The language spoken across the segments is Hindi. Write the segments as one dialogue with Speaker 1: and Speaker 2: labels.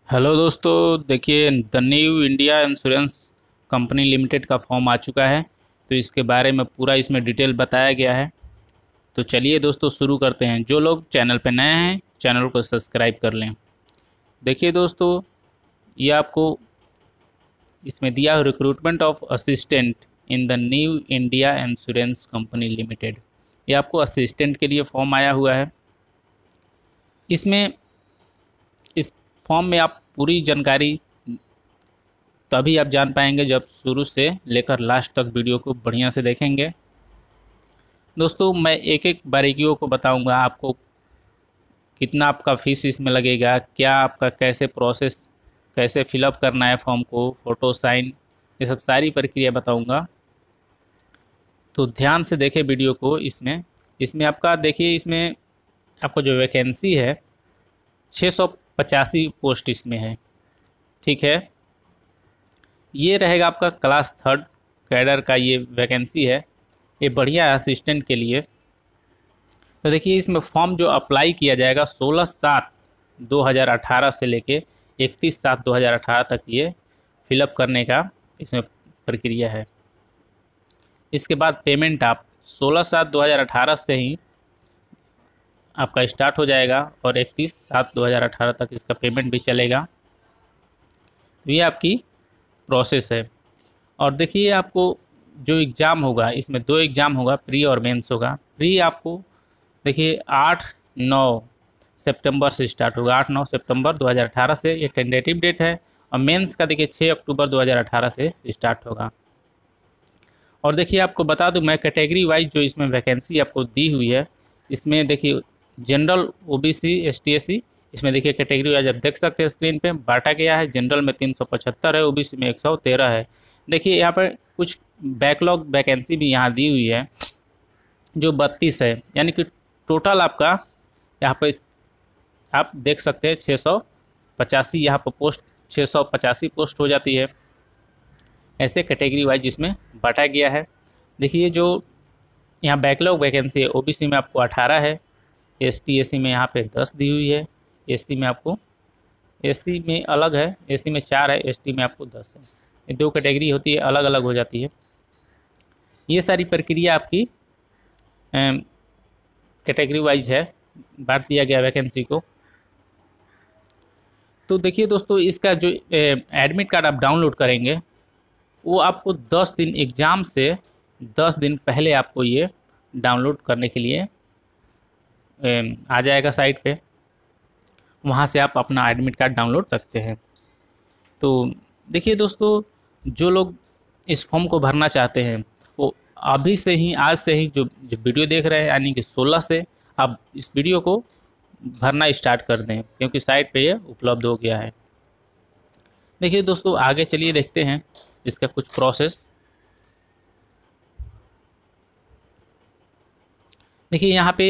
Speaker 1: हेलो दोस्तों, देखिए the new India insurance company limited का फॉर्म आ चुका है। तो इसके बारे में पूरा इसमें डिटेल बताया गया है। तो चलिए दोस्तों शुरू करते हैं। जो लोग चैनल पर नए हैं चैनल को सब्सक्राइब कर लें। देखिए दोस्तों, ये आपको इसमें दिया है recruitment of assistant in the new India insurance company limited. ये आपको असिस्टेंट के लिए फॉर्म आया हुआ है। इसमें इस फॉर्म में आप पूरी जानकारी तभी आप जान पाएंगे जब शुरू से लेकर लास्ट तक वीडियो को बढ़िया से देखेंगे। दोस्तों, मैं एक एक बारीकियों को बताऊंगा आपको। कितना आपका फीस इसमें लगेगा, क्या आपका कैसे प्रोसेस, कैसे फिलअप करना है फॉर्म को, फ़ोटो साइन, ये सब सारी प्रक्रिया बताऊंगा। तो ध्यान से देखें वीडियो को। इसमें इसमें आपका देखिए, इसमें आपको जो वैकेंसी है 685 पोस्ट इसमें है। ठीक है, ये रहेगा आपका क्लास थर्ड कैडर का ये वैकेंसी है। ये बढ़िया असिस्टेंट के लिए। तो देखिए, इसमें फॉर्म जो अप्लाई किया जाएगा 16/7/2018 से लेके 31/7/2018 तक ये फिलअप करने का इसमें प्रक्रिया है। इसके बाद पेमेंट आप 16/7/2018 से ही आपका स्टार्ट हो जाएगा और 31/7/2018 तक इसका पेमेंट भी चलेगा। तो ये आपकी प्रोसेस है। और देखिए, आपको जो एग्ज़ाम होगा इसमें 2 एग्ज़ाम होगा, प्री और मेंस होगा। प्री आपको देखिए 8-9 सितंबर से स्टार्ट होगा। 8-9 सितंबर 2018 से ये टेंटेटिव डेट है। और मेंस का देखिए 6 अक्टूबर 2018 से स्टार्ट होगा। और देखिए, आपको बता दूं मैं कैटेगरी वाइज जो इसमें वैकेंसी आपको दी हुई है, इसमें देखिए जनरल, ओबीसी, एसटी, एससी, इसमें देखिए कैटेगरी वाइज आप देख सकते हैं स्क्रीन पे बांटा गया है। जनरल में 375 है, ओबीसी में 113 है। देखिए यहाँ पर कुछ बैकलॉग वैकेंसी भी यहाँ दी हुई है जो 32 है, यानी कि टोटल आपका यहाँ पे आप देख सकते हैं 685 यहाँ पर पोस्ट, 685 पोस्ट हो जाती है। ऐसे कैटेगरी वाइज इसमें बांटा गया है। देखिए, जो यहाँ बैकलॉग वैकेंसी है ओबीसी में आपको 18 है, एसटी एससी में यहाँ पे 10 दी हुई है। एससी में आपको, एससी में अलग है, एससी में 4 है, एसटी में आपको 10 है। ये 2 कैटेगरी होती है, अलग अलग हो जाती है। ये सारी प्रक्रिया आपकी कैटेगरी वाइज है, बांट दिया गया वैकेंसी को। तो देखिए दोस्तों, इसका जो एडमिट कार्ड आप डाउनलोड करेंगे वो आपको 10 दिन एग्ज़ाम से 10 दिन पहले आपको ये डाउनलोड करने के लिए आ जाएगा साइट पे। वहाँ से आप अपना एडमिट कार्ड डाउनलोड सकते हैं। तो देखिए दोस्तों, जो लोग इस फॉर्म को भरना चाहते हैं वो अभी से ही, आज से ही जो जो वीडियो देख रहे हैं, यानी कि 16 से आप इस वीडियो को भरना स्टार्ट कर दें, क्योंकि साइट पे ये उपलब्ध हो गया है। देखिए दोस्तों, आगे चलिए देखते हैं इसका कुछ प्रोसेस। देखिए यहाँ पे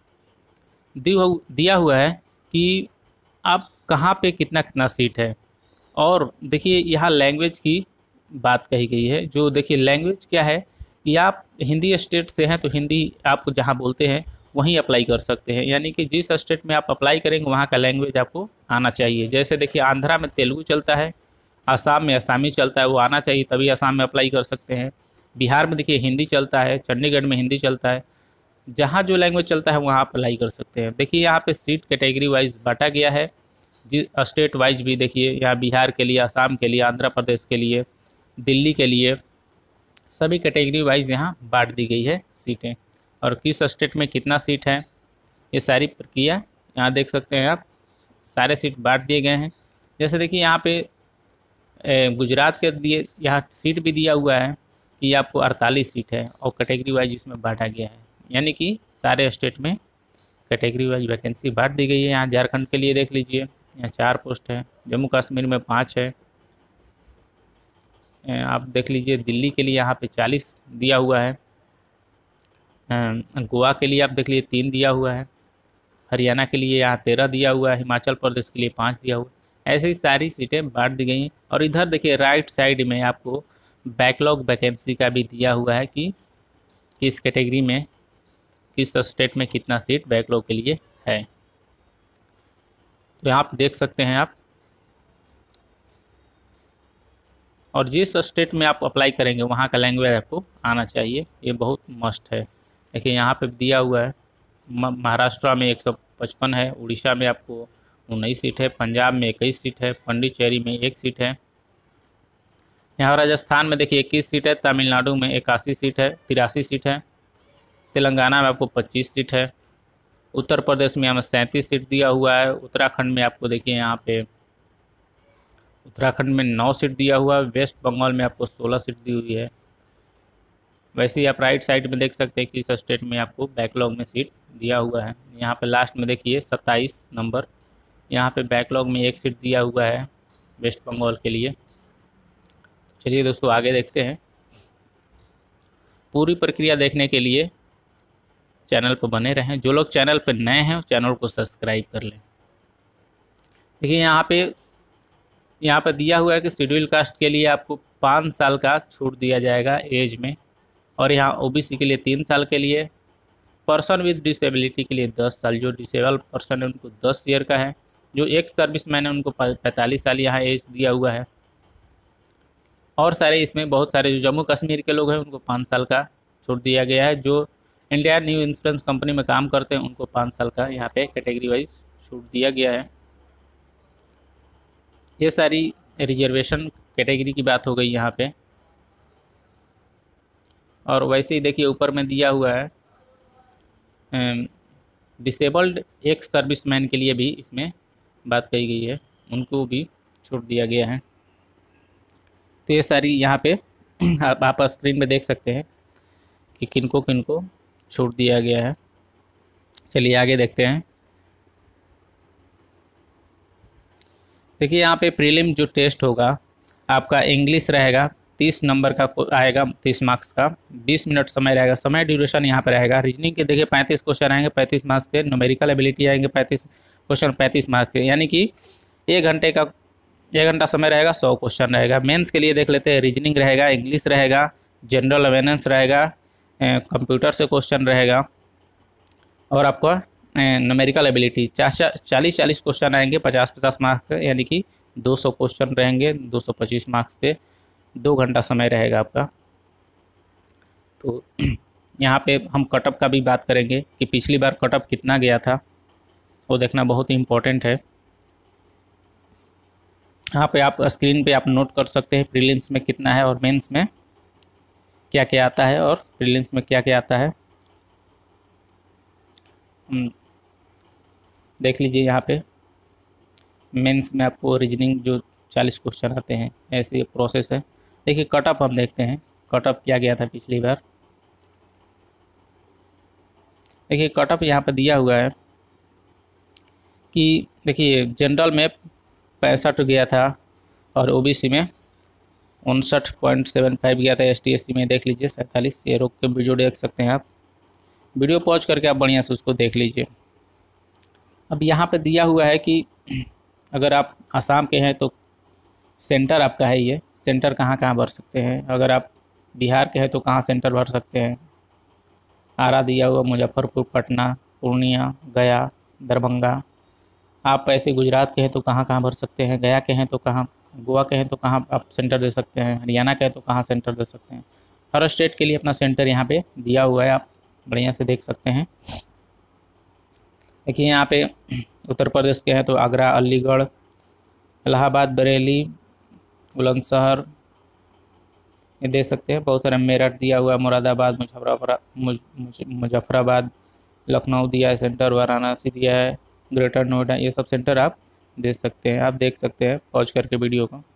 Speaker 1: दिया हुआ है कि आप कहाँ पे कितना कितना सीट है। और देखिए यहाँ लैंग्वेज की बात कही गई है। जो देखिए लैंग्वेज क्या है कि आप हिंदी स्टेट से हैं तो हिंदी आप जहाँ बोलते हैं वहीं अप्लाई कर सकते हैं, यानी कि जिस स्टेट में आप अप्लाई करेंगे वहाँ का लैंग्वेज आपको आना चाहिए। जैसे देखिए आंध्रा में तेलुगु चलता है, आसाम में आसामी चलता है, वो आना चाहिए तभी आसाम में अप्लाई कर सकते हैं। बिहार में देखिए हिंदी चलता है, चंडीगढ़ में हिंदी चलता है। जहाँ जो लैंग्वेज चलता है वहाँ आप अप्लाई कर सकते हैं। देखिए यहाँ पे सीट कैटेगरी वाइज बांटा गया है, जी स्टेट वाइज भी। देखिए यहाँ बिहार के लिए, आसाम के लिए, आंध्र प्रदेश के लिए, दिल्ली के लिए, सभी कैटेगरी वाइज यहाँ बांट दी गई है सीटें। और किस स्टेट में कितना सीट है ये सारी प्रक्रिया यहाँ देख सकते हैं आप। सारे सीट बांट दिए गए हैं। जैसे देखिए यहाँ पे गुजरात के दिए, यहाँ सीट भी दिया हुआ है कि आपको 48 सीट है और कैटेगरी वाइज इसमें बांटा गया है, यानी कि सारे स्टेट में कैटेगरी वाइज वैकेंसी बांट दी गई है। यहाँ झारखंड के लिए देख लीजिए, यहाँ 4 पोस्ट है। जम्मू कश्मीर में 5 है। आप देख लीजिए दिल्ली के लिए यहाँ पे 40 दिया हुआ है। गोवा के लिए आप देख लीजिए 3 दिया हुआ है। हरियाणा के लिए यहाँ 13 दिया हुआ है। हिमाचल प्रदेश के लिए 5 दिया हुआ है। ऐसे ही सारी सीटें बांट दी गई हैं। और इधर देखिए राइट साइड में आपको बैकलॉग वैकेंसी का भी दिया हुआ है कि किस कैटेगरी में, किस स्टेट में कितना सीट बैकलॉग के लिए है। तो यहाँ आप देख सकते हैं आप और जिस स्टेट में आप अप्लाई करेंगे वहाँ का लैंग्वेज आपको आना चाहिए, ये बहुत मस्ट है। देखिए यहाँ पे दिया हुआ है महाराष्ट्र में 155 है, उड़ीसा में आपको 19 सीट है, पंजाब में 21 सीट है, पांडिचेरी में 1 सीट है, यहाँ राजस्थान में देखिए 21 सीट है, तमिलनाडु में 81 सीट है, 83 सीट है, तेलंगाना में आपको 25 सीट है, उत्तर प्रदेश में हमें 37 सीट दिया हुआ है, उत्तराखंड में आपको देखिए यहाँ पे उत्तराखंड में 9 सीट दिया हुआ है, वेस्ट बंगाल में आपको 16 सीट दी हुई है। वैसे ही आप राइट साइड में देख सकते हैं कि इस स्टेट में आपको बैकलॉग में सीट दिया हुआ है। यहाँ पे लास्ट में देखिए 27 नंबर, यहाँ पे बैकलॉग में 1 सीट दिया हुआ है वेस्ट बंगाल के लिए। चलिए दोस्तों आगे देखते हैं। पूरी प्रक्रिया देखने के लिए चैनल पर बने रहें। जो लोग चैनल पर नए हैं चैनल को सब्सक्राइब कर लें। देखिए यहाँ पे दिया हुआ है कि शेड्यूल कास्ट के लिए आपको 5 साल का छूट दिया जाएगा एज में, और यहाँ ओबीसी के लिए 3 साल के लिए, पर्सन विद डिसेबिलिटी के लिए 10 साल, जो डिसेबल पर्सन है उनको 10 ईयर का है, जो एक सर्विसमैन है उनको 45 साल यहाँ एज दिया हुआ है, और सारे इसमें बहुत सारे जो जम्मू कश्मीर के लोग हैं उनको 5 साल का छूट दिया गया है, जो इंडिया न्यू इंश्योरेंस कंपनी में काम करते हैं उनको 5 साल का यहाँ पे कैटेगरी वाइज छूट दिया गया है। ये सारी रिजर्वेशन कैटेगरी की बात हो गई यहाँ पे। और वैसे ही देखिए ऊपर में दिया हुआ है डिसेबल्ड एक सर्विसमैन के लिए भी इसमें बात कही गई है, उनको भी छूट दिया गया है। तो ये सारी यहाँ पे आप स्क्रीन पे देख सकते हैं कि किनको किनको छूट दिया गया है। चलिए आगे देखते हैं। देखिए यहाँ पे प्रीलिम जो टेस्ट होगा आपका इंग्लिश रहेगा, 30 नंबर का आएगा, 30 मार्क्स का, 20 मिनट समय रहेगा। समय ड्यूरेशन यहाँ पे रहेगा। रीजनिंग के देखिए 35 क्वेश्चन आएंगे 35 मार्क्स के, न्यूमेरिकल एबिलिटी आएंगे 35 क्वेश्चन 35 मार्क्स के, यानी कि 1 घंटा समय रहेगा, 100 क्वेश्चन रहेगा। मेंस के लिए देख लेते हैं, रीजनिंग रहेगा, इंग्लिश रहेगा, जनरल अवेयरनेस रहेगा, कंप्यूटर से क्वेश्चन रहेगा, और आपका न्यूमेरिकल एबिलिटी 40 क्वेश्चन आएंगे 50 मार्क्स के, यानी कि 200 क्वेश्चन रहेंगे 225 मार्क्स के। 2 घंटा समय रहेगा आपका। तो यहाँ पे हम कटअप का भी बात करेंगे कि पिछली बार कटअप कितना गया था, वो देखना बहुत ही इम्पोर्टेंट है। यहाँ पे आप स्क्रीन पे आप नोट कर सकते हैं प्रीलिम्स में कितना है और मेंस में क्या क्या आता है और प्रीलिम्स में क्या क्या आता है। देख लीजिए यहाँ पे मेंस में आपको रीजनिंग जो 40 क्वेश्चन आते हैं, ऐसे प्रोसेस है। देखिए कटअप हम देखते हैं, कटअप क्या गया था पिछली बार। देखिए कटअप यहाँ पे दिया हुआ है कि देखिए जनरल में 65 गया था और ओबीसी में 59.75 गया था, ST/SC में देख लीजिए 47। ये रोक के वीडियो देख सकते हैं आप, वीडियो पॉज करके आप बढ़िया से उसको देख लीजिए। अब यहाँ पे दिया हुआ है कि अगर आप आसाम के हैं तो सेंटर आपका है, ये सेंटर कहाँ कहाँ भर सकते हैं। अगर आप बिहार के हैं तो कहाँ सेंटर भर सकते हैं। आरा दिया हुआ, मुजफ्फरपुर, पटना, पूर्णिया, गया, दरभंगा। आप ऐसे गुजरात के हैं तो कहाँ कहाँ भर सकते हैं, गया के हैं तो कहाँ, गोवा के हैं तो कहाँ आप सेंटर दे सकते हैं, हरियाणा के हैं तो कहाँ सेंटर दे सकते हैं। हर स्टेट के लिए अपना सेंटर यहाँ पे दिया हुआ है, आप बढ़िया से देख सकते हैं। देखिए यहाँ पे उत्तर प्रदेश के हैं तो आगरा, अलीगढ़, इलाहाबाद, बरेली, बुलंदशहर ये देख सकते हैं। बहुत सारे मेरठ दिया हुआ, मुरादाबाद, मुजफ्फराबाद, लखनऊ दिया है सेंटर, वाराणसी दिया है, ग्रेटर नोएडा, ये सब सेंटर आप दे सकते हैं। आप देख सकते हैं पॉज करके वीडियो को।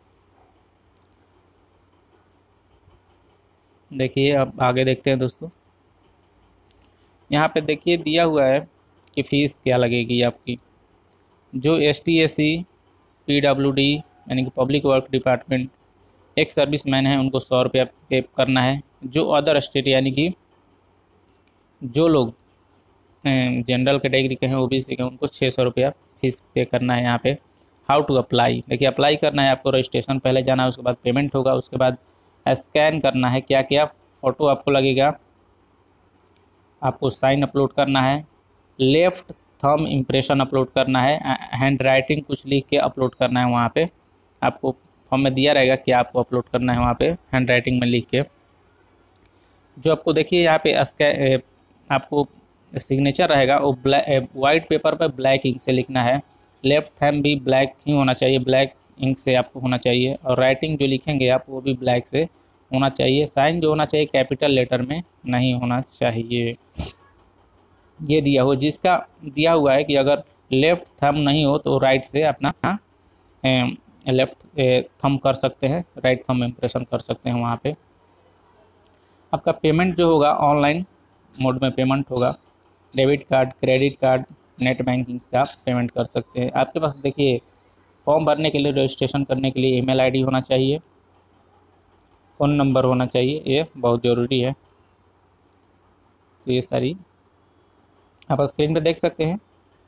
Speaker 1: देखिए अब आगे देखते हैं दोस्तों। यहाँ पे देखिए दिया हुआ है कि फ़ीस क्या लगेगी आपकी। जो ST/SC, PWD यानी कि पब्लिक वर्क डिपार्टमेंट एक सर्विसमैन है उनको 100 रुपया पे करना है। जो अदर स्टेट यानी कि जो लोग जनरल कैटेगरी के हैं, OBC के, उनको 600 रुपया फीस पे करना है। यहाँ पे हाउ टू अप्लाई, देखिए अप्लाई करना है आपको, रजिस्ट्रेशन पहले जाना है, उसके बाद पेमेंट होगा, उसके बाद स्कैन करना है। क्या क्या फ़ोटो आपको लगेगा, आपको साइन अपलोड करना है, लेफ़्ट थंब इम्प्रेशन अपलोड करना है, हैंड राइटिंग कुछ लिख के अपलोड करना है। वहाँ पे आपको फॉर्म में दिया रहेगा क्या आपको अपलोड करना है वहाँ पे हैंड राइटिंग में लिख के। जो आपको देखिए यहाँ पे आपको सिग्नेचर रहेगा वो वाइट पेपर पर ब्लैक इंक से लिखना है। लेफ्ट थंब भी ब्लैक ही होना चाहिए, ब्लैक इंक से आपको होना चाहिए। और राइटिंग जो लिखेंगे आप वो भी ब्लैक से होना चाहिए। साइन जो होना चाहिए कैपिटल लेटर में नहीं होना चाहिए। ये दिया हो जिसका दिया हुआ है कि अगर लेफ्ट थंब नहीं हो तो राइट से अपना लेफ्ट थंब कर सकते हैं, राइट थंब इम्प्रेशन कर सकते हैं वहाँ पे। आपका पेमेंट जो होगा ऑनलाइन मोड में पेमेंट होगा। Debit card, credit card, net banking से आप पेमेंट कर सकते हैं। आपके पास देखिए फॉर्म भरने के लिए, रजिस्ट्रेशन करने के लिए ईमेल आईडी होना चाहिए, फ़ोन नंबर होना चाहिए, ये बहुत ज़रूरी है। तो ये सारी आप स्क्रीन पे देख सकते हैं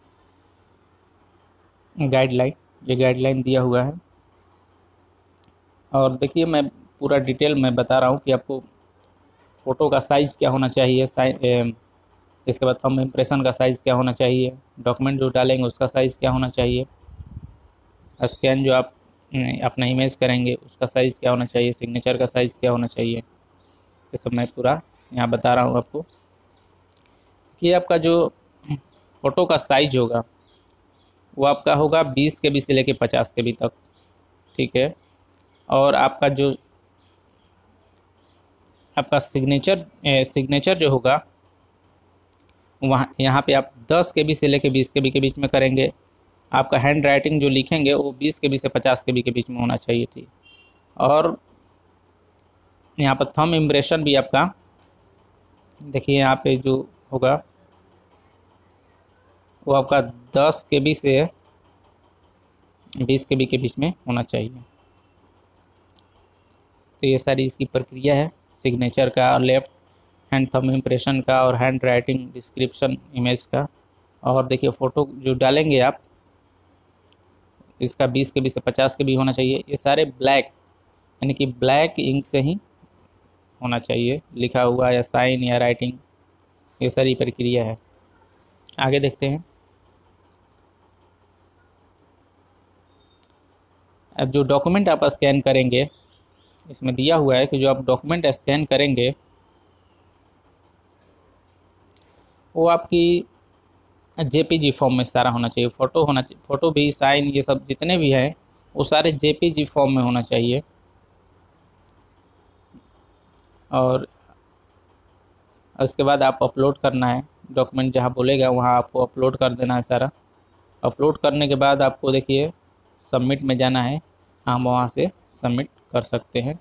Speaker 1: गाइडलाइन, ये गाइडलाइन दिया हुआ है। और देखिए मैं पूरा डिटेल में बता रहा हूँ कि आपको फ़ोटो का साइज़ क्या होना चाहिए, इसके बाद थंब इम्प्रेशन का साइज़ क्या होना चाहिए, डॉक्यूमेंट जो डालेंगे उसका साइज़ क्या होना चाहिए, स्कैन जो आप अपना इमेज करेंगे उसका साइज़ क्या होना चाहिए, सिग्नेचर का साइज़ क्या होना चाहिए, ये सब मैं पूरा यहाँ बता रहा हूँ आपको। कि आपका जो फ़ोटो का साइज होगा वो आपका होगा 20 KB से लेके 50 KB तक, ठीक है। और आपका जो आपका सिग्नेचर जो होगा वहाँ यहाँ पे आप 10 KB से लेके 20 KB के बीच में करेंगे। आपका हैंड राइटिंग जो लिखेंगे वो 20 KB से 50 KB के बीच में होना चाहिए थी। और यहाँ पर थंब इम्प्रेशन भी आपका देखिए यहाँ पे जो होगा वो आपका 10 KB से 20 KB के बीच में होना चाहिए। तो ये सारी इसकी प्रक्रिया है सिग्नेचर का, लेफ्ट हैंड थंब इम्प्रेशन का, और हैंड राइटिंग डिस्क्रिप्शन इमेज का। और देखिए फ़ोटो जो डालेंगे आप इसका 20 KB से 50 KB होना चाहिए। ये सारे ब्लैक यानी कि ब्लैक इंक से ही होना चाहिए लिखा हुआ, या साइन या राइटिंग, ये सारी प्रक्रिया है। आगे देखते हैं। अब जो डॉक्यूमेंट आप स्कैन करेंगे इसमें दिया हुआ है कि जो आप डॉक्यूमेंट स्कैन करेंगे वो आपकी JPG फॉर्म में सारा होना चाहिए। फ़ोटो होना चाहिए, फ़ोटो भी, साइन, ये सब जितने भी हैं वो सारे JPG फॉर्म में होना चाहिए। और उसके बाद आप अपलोड करना है डॉक्यूमेंट, जहाँ बोलेगा वहाँ आपको अपलोड कर देना है सारा। अपलोड करने के बाद आपको देखिए सबमिट में जाना है, हम वहाँ से सबमिट कर सकते हैं।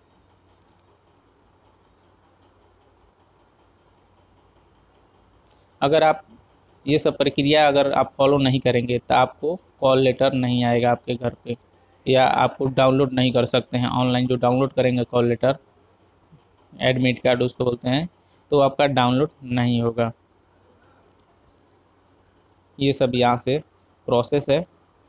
Speaker 1: अगर आप ये सब प्रक्रिया अगर आप फॉलो नहीं करेंगे तो आपको कॉल लेटर नहीं आएगा आपके घर पे, या आपको डाउनलोड नहीं कर सकते हैं ऑनलाइन। जो डाउनलोड करेंगे कॉल लेटर, एडमिट कार्ड उसको बोलते हैं, तो आपका डाउनलोड नहीं होगा। ये सब यहाँ से प्रोसेस है।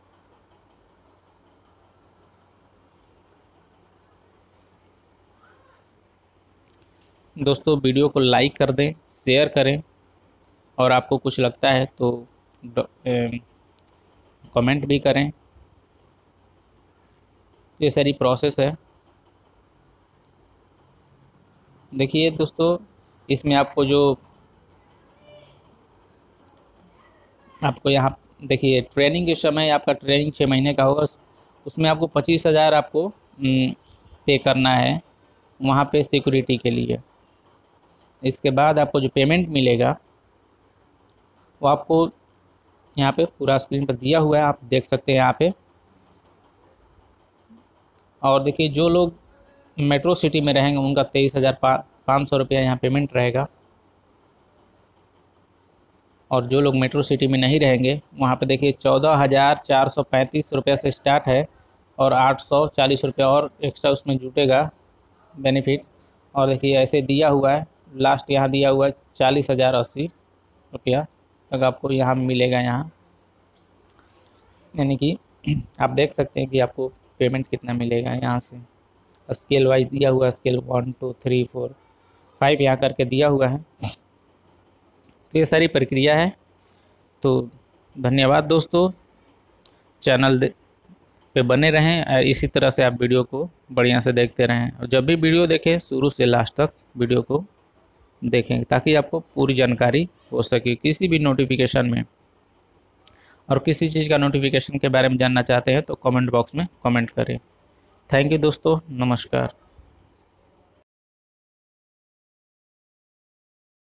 Speaker 1: दोस्तों वीडियो को लाइक कर दें, शेयर करें, और आपको कुछ लगता है तो कमेंट भी करें। ये सारी प्रोसेस है। देखिए दोस्तों इसमें आपको यहाँ देखिए ट्रेनिंग के समय आपका ट्रेनिंग 6 महीने का होगा, उसमें आपको 25,000 आपको पे करना है वहाँ पे सिक्योरिटी के लिए। इसके बाद आपको जो पेमेंट मिलेगा वो आपको यहाँ पे पूरा स्क्रीन पर दिया हुआ है, आप देख सकते हैं यहाँ पे। और देखिए जो लोग मेट्रो सिटी में रहेंगे उनका 23,500 रुपया यहाँ पेमेंट रहेगा। और जो लोग मेट्रो सिटी में नहीं रहेंगे वहाँ पे देखिए 14,435 रुपया से स्टार्ट है, और 840 रुपया और एक्स्ट्रा उसमें जुटेगा बेनिफिट्स। और देखिए ऐसे दिया हुआ है, लास्ट यहाँ दिया हुआ है 40,080 रुपया तक आपको यहाँ मिलेगा यहाँ, यानी कि आप देख सकते हैं कि आपको पेमेंट कितना मिलेगा यहाँ से। स्केल वाइज दिया हुआ है, स्केल 1 2 3 4 5 यहाँ करके दिया हुआ है। तो ये सारी प्रक्रिया है। तो धन्यवाद दोस्तों, पे बने रहें और इसी तरह से आप वीडियो को बढ़िया से देखते रहें। और जब भी वीडियो देखें शुरू से लास्ट तक वीडियो को देखें ताकि आपको पूरी जानकारी हो सके किसी भी नोटिफिकेशन में। और किसी चीज़ का नोटिफिकेशन के बारे में जानना चाहते हैं तो कमेंट बॉक्स में कमेंट करें। थैंक यू दोस्तों, नमस्कार।